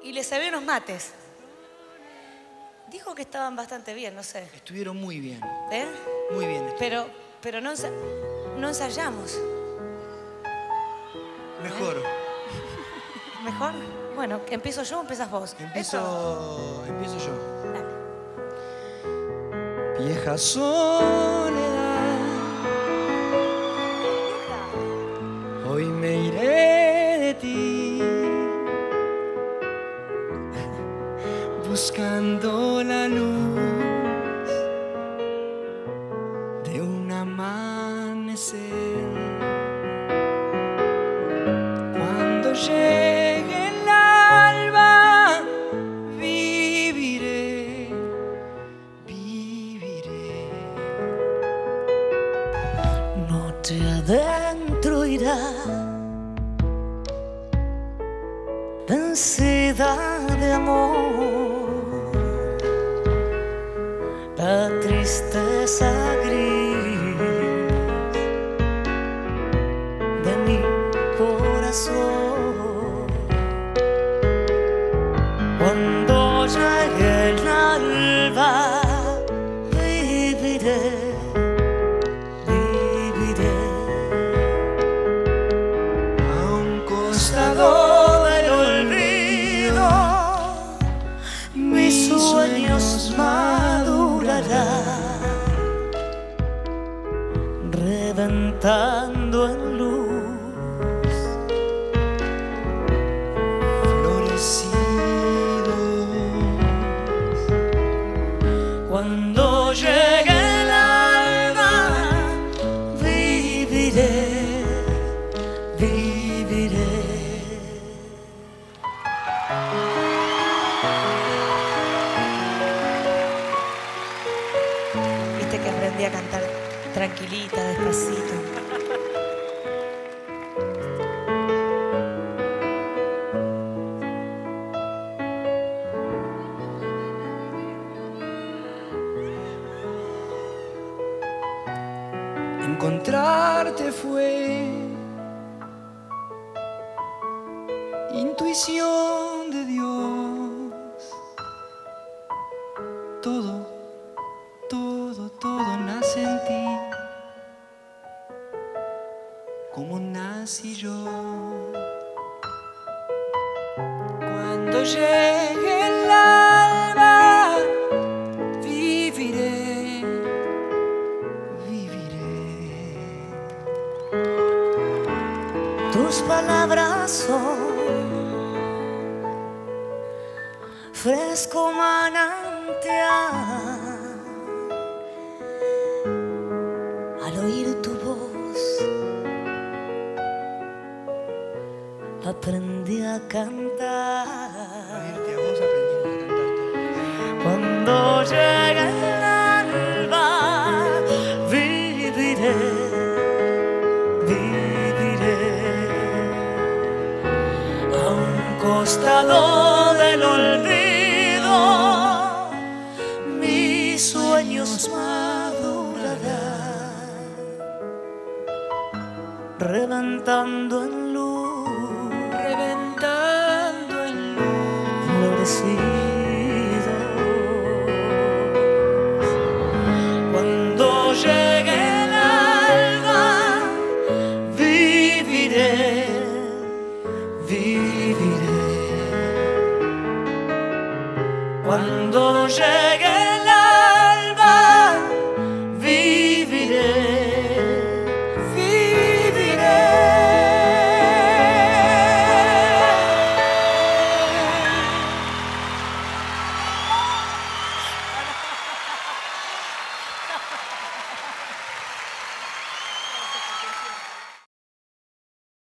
y le serví unos mates. Dijo que estaban bastante bien, no sé. Estuvieron muy bien. ¿Eh? Muy bien. Pero no ensayamos. Mejor. ¿Mejor? Bueno, ¿empiezo yo o empiezas vos? Empiezo yo. Dale. Vieja soledad, hoy me iré de ti, buscando la luz de un amanecer. Cuando llegue el alba, viviré. Noche adentro irá, vencida de amor, la tristeza gris de mi corazón. Cuando llegue el alba, viviré. Del olvido, mis sueños madurarán, reventando en luz, florecidos. Cuando llegue el alba, viviré. Viste que aprendí a cantar tranquilita, despacito. Encontrarte fue intuición de Dios. Todo nace en ti, como nací yo. Cuando llegue el alba, viviré. Tus palabras son fresco manantial. Al oír tu voz aprendí a cantar. Cuando llegue el alba, viviré. A un costado del olvido, mis sueños madurarán, reventando en luz, florecidos. Cuando llegue el alba, viviré. Cuando llegue